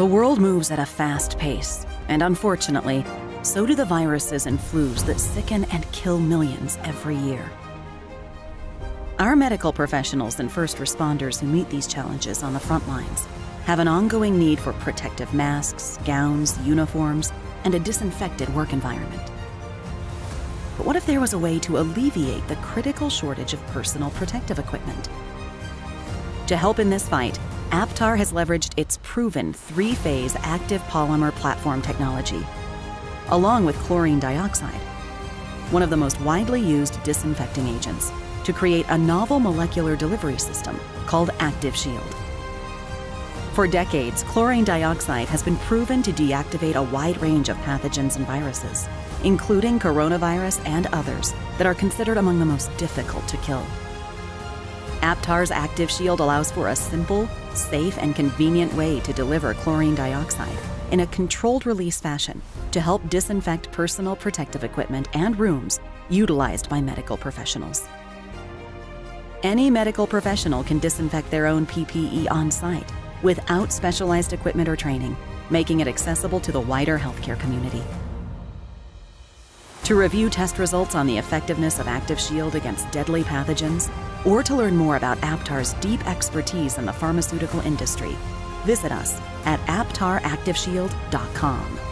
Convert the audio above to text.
The world moves at a fast pace, and unfortunately, so do the viruses and flus that sicken and kill millions every year. Our medical professionals and first responders who meet these challenges on the front lines have an ongoing need for protective masks, gowns, uniforms, and a disinfected work environment. But what if there was a way to alleviate the critical shortage of personal protective equipment? To help in this fight, Aptar has leveraged its proven three-phase active polymer platform technology, along with chlorine dioxide, one of the most widely used disinfecting agents, to create a novel molecular delivery system called ActivShield. For decades, chlorine dioxide has been proven to deactivate a wide range of pathogens and viruses, including coronavirus and others that are considered among the most difficult to kill. Aptar's ActivShield allows for a simple, safe, and convenient way to deliver chlorine dioxide in a controlled release fashion to help disinfect personal protective equipment and rooms utilized by medical professionals. Any medical professional can disinfect their own PPE on site without specialized equipment or training, making it accessible to the wider healthcare community. To review test results on the effectiveness of ActivShield against deadly pathogens, or to learn more about Aptar's deep expertise in the pharmaceutical industry, visit us at aptaractiveshield.com.